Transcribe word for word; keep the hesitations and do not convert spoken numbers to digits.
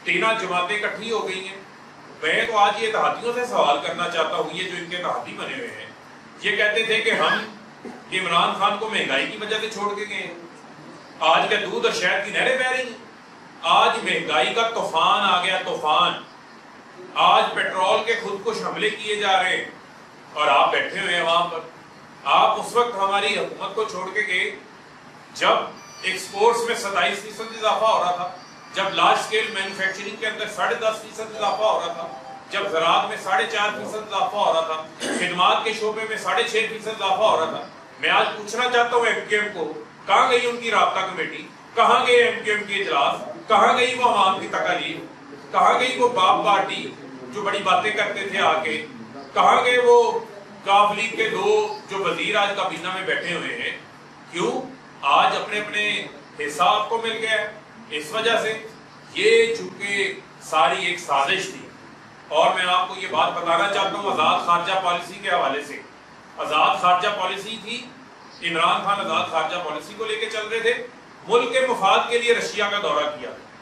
تینہ جماعتیں اکٹھی ہو گئی ہیں. میں تو آج یہ اتحادیوں سے سوال کرنا چاہتا ہوں, یہ جو ان کے اتحادی بنے ہوئے ہیں یہ کہتے تھے کہ ہم عمران خان کو مہنگائی کی وجہ سے چھوڑ کے گئے ہیں. آج کے دودھ اور شہد کی نہریں بہ رہی ہیں. آج مہنگائی کا طوفان آ گیا, طوفان. آج پیٹرول کے خودکش حملے کیے جا رہے ہیں اور آپ بیٹھے ہوئے ہیں وہاں پر. آپ اس وقت ہماری حکومت کو چھوڑ کے گئے جب ایکسپورٹس میں ستائیس فیصد اضافہ ہو رہا تھا, جب لارج اسکیل مینوفیکچرنگ کے اندر ساڑھے دس فیصد اضافہ ہو رہا تھا, جب زراعت میں ساڑھے چار فیصد اضافہ ہو رہا تھا, خدمات کے شعبے میں ساڑھے چھ فیصد اضافہ ہو رہا تھا. میں آج پوچھنا چاہتا ہوں ایم کیو ایم کو, کہاں گئی ان کی رابطہ کمیٹی, کہاں گئے ایم کیو ایم کے اجلاس, کہاں گئی وہ عوام کی تقاریر, کہاں گئی وہ باپ پارٹی جو بڑی باتیں کرتے تھے آ کے, کہاں گئے وہ کاف لیگ کے دو جو وزیر آج کابینہ میں بیٹھے ہوئے ہیں. کیوں؟ آج اپنے اپنے حساب کو مل گیا. اس وجہ سے یہ چونکہ ساری ایک سازش تھی. اور میں آپ کو یہ بات بتانا چاہتا ہوں آزاد خارجہ پالیسی کے حوالے سے. آزاد خارجہ پالیسی تھی, عمران خان آزاد خارجہ پالیسی کو لے کے چل رہے تھے, ملک کے مفاد کے لیے رشیا کا دورہ کیا.